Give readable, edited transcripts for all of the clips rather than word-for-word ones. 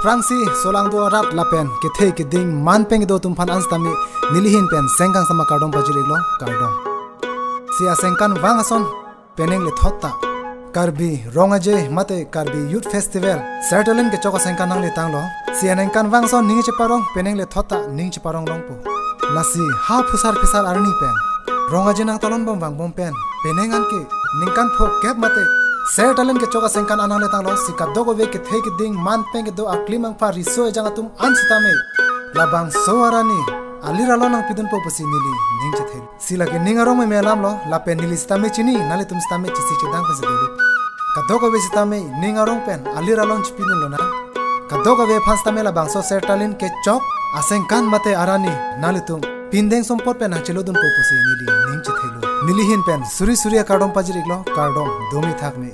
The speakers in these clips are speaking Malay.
Frangsi solang do rat lapen kethe keding man peng do tumpan anstami nilihin pen sengkang sama kardom pajiriglo kardom sia sengkan wangason peneng le thotta Karbi rong mate Karbi Youth Festival Sertalin kechok sengkan nang le tanglo sia nengkan wangson ning cheparong peneng le thotta ning cheparong rongpo lasi ha phusar pisar arni pen rong nang talon bom wang bom pen penengan ke ningkan phok gap mate Sertalin kechok sengkan anang le tanglo sikap dogo ve kethe keding man peng do aklimang pa riso jang atum ansitame labang soarani aliralo nang pidun po pasi nili ning chethel sila ke ningarong me melam lo lape nili stame chini nale tum stame chisi chedang pasi dulu kadoko be stame ningarong pen aliralo chpinun lo na kadoko be phastame labang so Sertalin kechok asengkan mate arani nale tum pindeng sompot pen chelodun po pasi nili ning chethelu nilihin pen suri surya kardom pajiriglo kardom domi thakme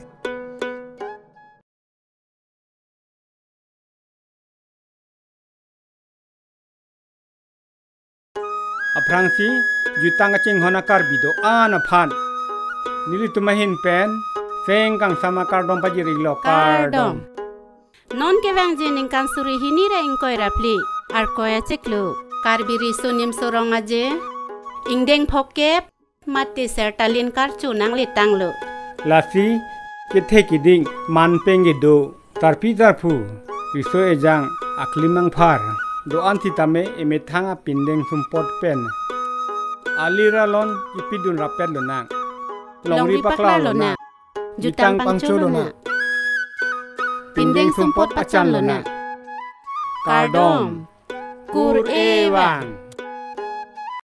Aprangsi jutang acing hona Karbi do ana phan nili tumahin pen sengkang sama kardom pajiriglo kardom non ke bang jening kan suri hinira ingkoi rapli ar koya cheklu Karbi Riso nimso rong ingdeng phokep mate Sertalin karchu nang le tanglo lasi kethe kiding man penge do tarpi tarpu riso ejang aklimang phar do anti tame emethanga pindeng sumpot pen alira lon ipidun rapet lo nang longri pakla lo na jutang pangcho lo na pindeng sumpot pacan lo na kardom kur ewang